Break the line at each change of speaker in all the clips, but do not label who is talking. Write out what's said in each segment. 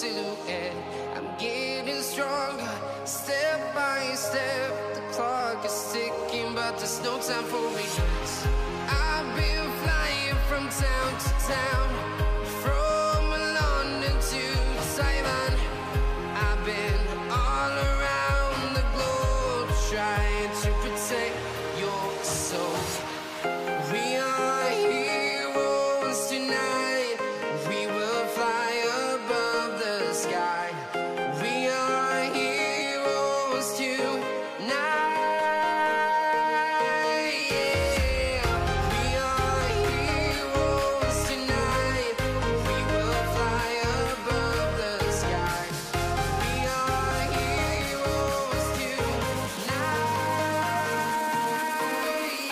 silhouette. I'm getting stronger, step by step. The clock is ticking, but there's no time for regrets. I've been flying from town to town, from London to Taiwan. I've been all around the globe, trying to protect your soul. We are heroes tonight. We will fly above the sky. We are heroes tonight. Yeah. We are heroes tonight. We will fly above the sky. We are heroes tonight.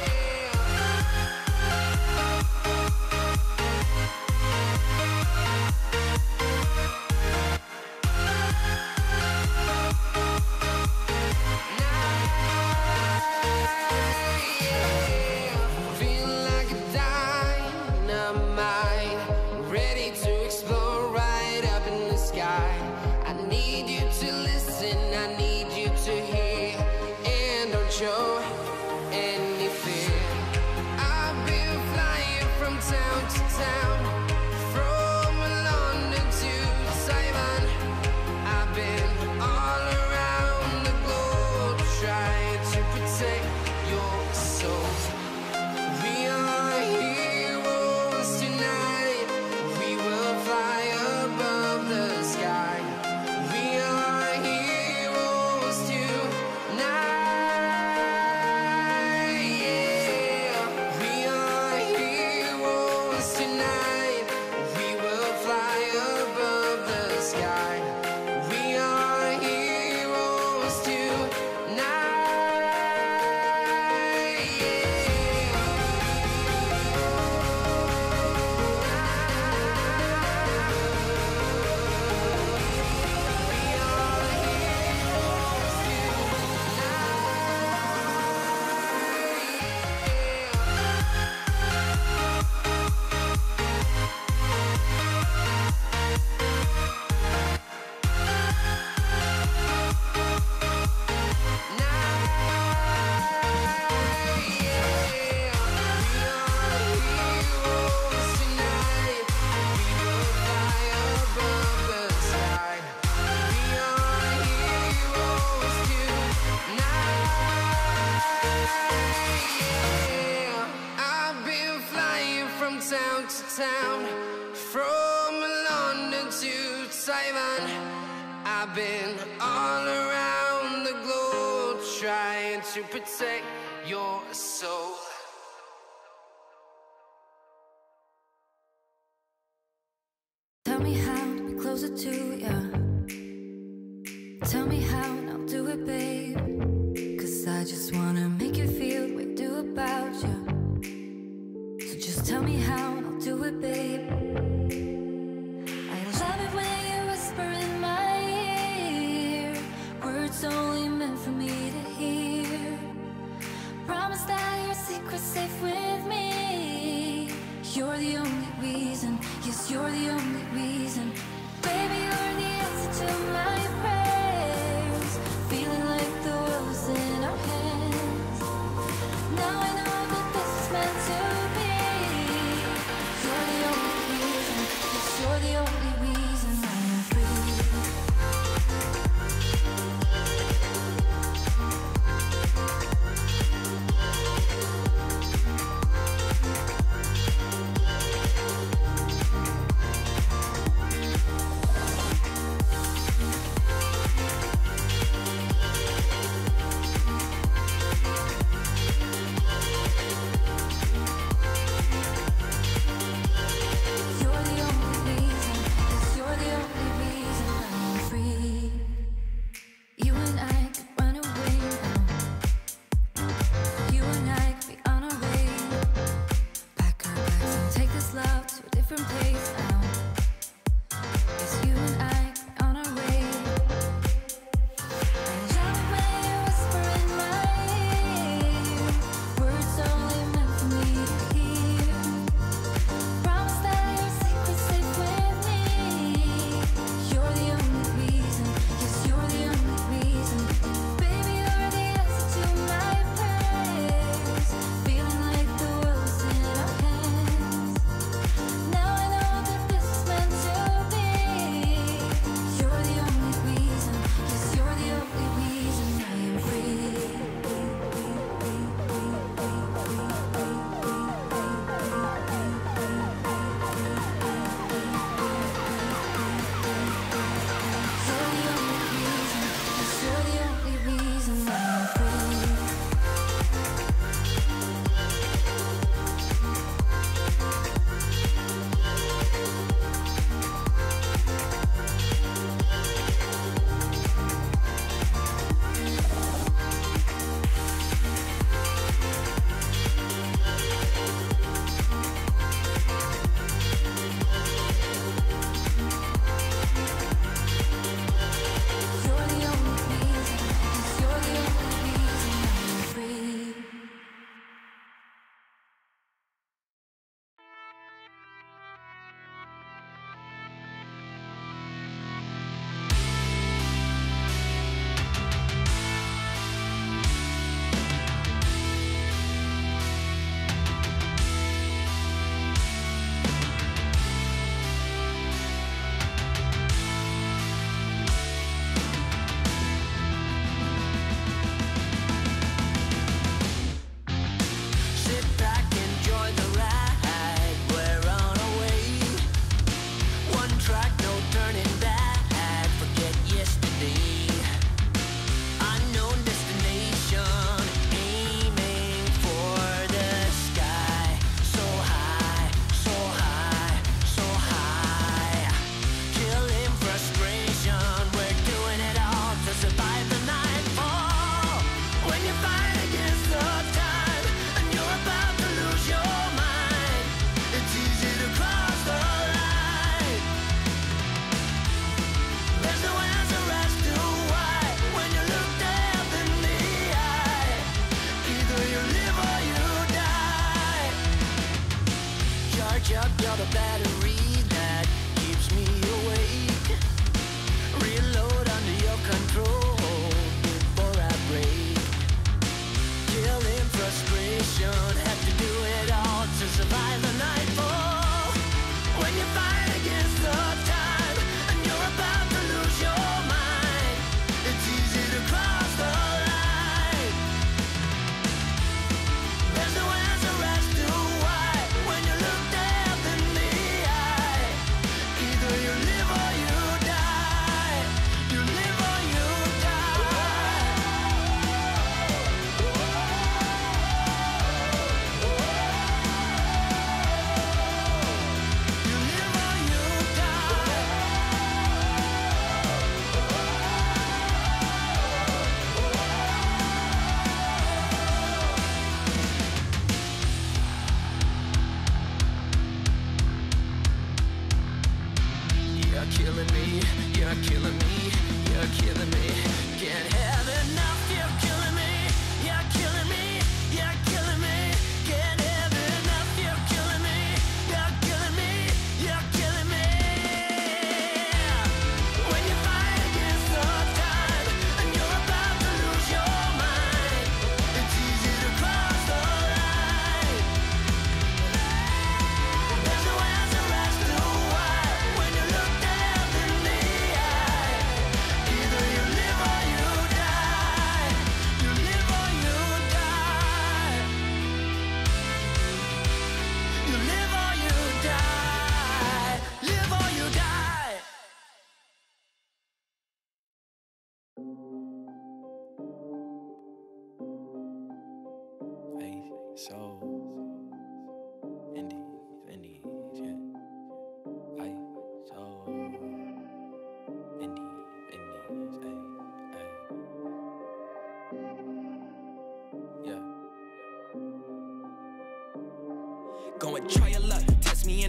Feel like a dynamite, ready to explode right up in the sky. I need you to listen, I need you to hear, and don't show any fear. I've been flying from town to town, from London to Taiwan. I've been all around the globe, trying to protect your soul. We are heroes tonight. We will fly above the sky. We are heroes tonight. Yeah. We are heroes tonight. We will fly above the sky. We are heroes tonight. I've been flying from town to town, from London to Taiwan. I've been all around the globe, trying to protect your soul.
Tell me how to be closer to ya. Tell me how and I'll do it, babe. 'Cause I just wanna make you feel what I do about you. So just tell me how and I'll do it, babe. I love it when you whisper in my ear, words only meant for me to hear. Promise that your secret's safe with me. You're the only reason, yes, you're the only reason. Baby, you're the answer to my prayers. Feeling like the world's in our hands.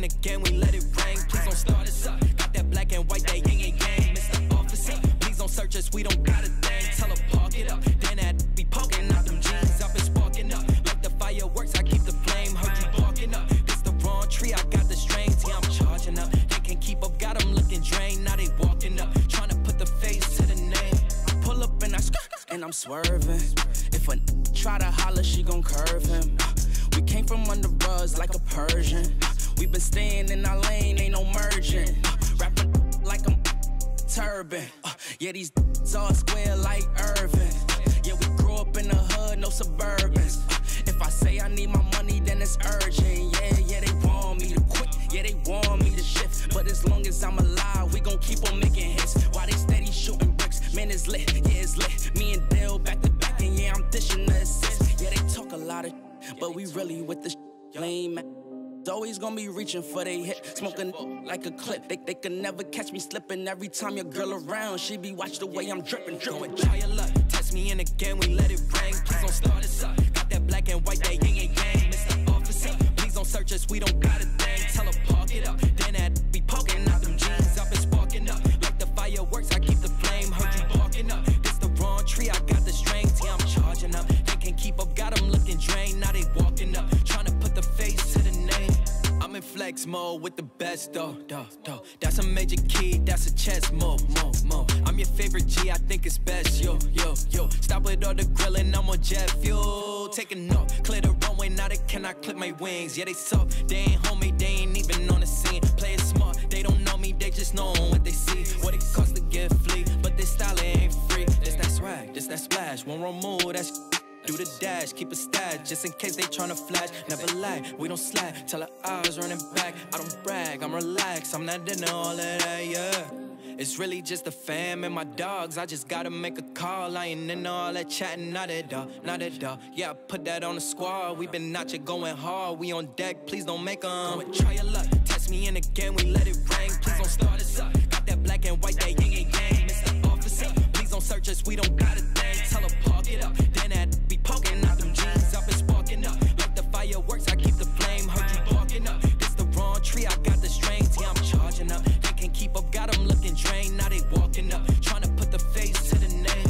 in again, we let it rain. Please don't start us up. Got that black and white, that yin and yang. Mr. Officer, please don't search us, we don't got a thing. Tell her park it up, then that be poking out them jeans. I've been sparking up, like the fireworks, I keep the flame. Heard you barking up, this the wrong tree, I got the strings. Yeah, I'm charging up, they can't keep up, got them looking drained. Now they walking up, trying to put the face to the name. Pull up and I and I'm swerving. If a try to holler, she gon' curve him. We came from under buzz like a Persian. We been staying in our lane, ain't no merging. Rapping like I'm turban. Yeah, these all square like Irvin. Yeah, we grew up in the hood, no Suburbans. If I say I need my money, then it's urgent. Yeah, they want me to quit. Yeah, they want me to shift. But as long as I'm alive, we gon' keep on making hits. While they steady shooting bricks, man, it's lit. Yeah, it's lit. Me and Dale back to back, and yeah, I'm dishing the assist. Yeah, they talk a lot of but we really with the lame. Always gonna be reaching for they hit, smoking like a clip. They can never catch me slipping. Every time your girl around, she be watch the way I'm dripping. Try your luck, test me in again, we let it rain. Please don't start us up. Got that black and white, that yin and yang. Mr. Officer, please don't search us, we don't got a thing. Tell her park it up, then that be poking out them jeans. I've been sparking up, like the fireworks, I keep the flame. Heard you barking up, this the wrong tree, I got the strings. Yeah, I'm charging up, they can't keep up, got them looking drained. Now they walking up, trying to put the face to the name. I'm in flex mode with the best, though. That's a major key, that's a chess move. I'm your favorite G, I think it's best, yo. Stop with all the grilling, I'm on jet fuel. Taking off, clear the runway, now they cannot clip my wings. Yeah, they soft, they ain't homie, they ain't even on the scene. Play it smart, they don't know me, they just know what they see. What it costs to get flea, but this style ain't free. This that swag, this that splash, one wrong move, that's do the dash, keep a stash, just in case they tryna flash. Never lag, we don't slack, tell her eyes running back. I don't brag, I'm relaxed, I'm not into all of that, yeah. It's really just the fam and my dogs, I just gotta make a call. I ain't into all that chatting, not at all. Yeah, I put that on the squad, we been out here going hard. We on deck, please don't make 'em. Go and try your luck, test me in again, we let it rain. Please don't start us up, got that black and white, that yin and yang. Mr. Officer, please don't search us, we don't got a thing. Tell her park it up, then that be poking out them jeans. I've been sparking up, like the fireworks, I keep the flame. Heard you barking up, this the wrong tree, I got the strings. Yeah, I'm charging up, they can't keep up, got them looking drained. Now they walking up, trying to put the face to the name.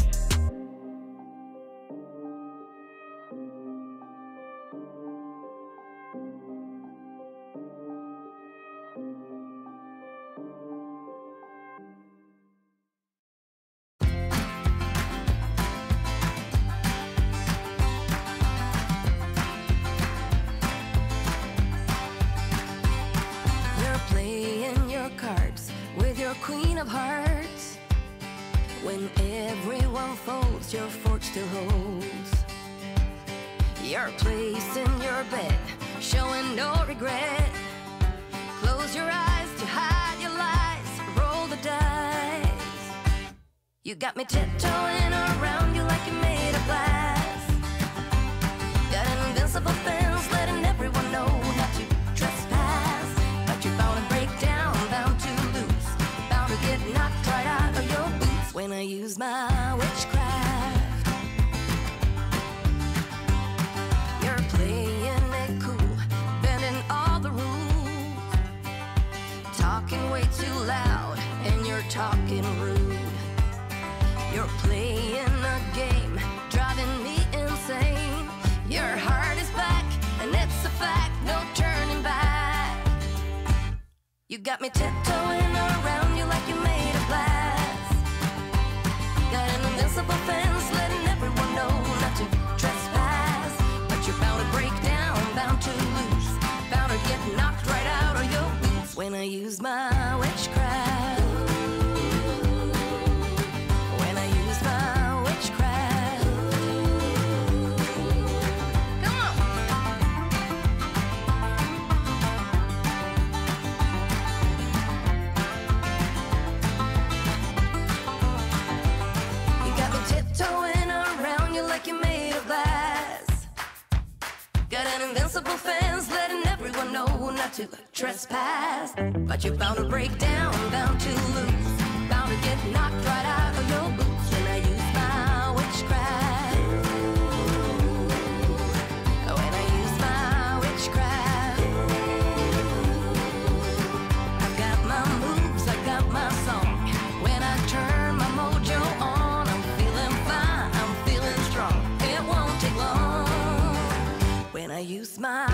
Queen of hearts. When everyone folds, your fork still holds. Your place in your bed, showing no regret. Close your eyes to hide your lies, roll the dice. You got me tiptoeing around you like you're made of glass. Got an invincible fence, letting everyone know not to trespass. But you're bound to break down, bound to lose, get knocked right out of your boots when I use my witchcraft. You're playing it cool, bending all the rules, talking way too loud, and you're talking rude. You're playing a game, driving me insane. Your heart is back, and it's a fact, no turning back. You got me tiptoeing around you like you're made of glass. Got an invincible fence, letting everyone know not to trespass. But you're bound to break down, bound to lose, bound to get knocked right out of your boots when I use my witchcraft. When I use my witchcraft. Come on. Tiptoeing around you like you're made of glass. Got an invincible fence, letting everyone know not to trespass. But you're bound to break down, bound to lose, bound to get knocked right out of your boots when I use my witchcraft. When I use my witchcraft. you smile.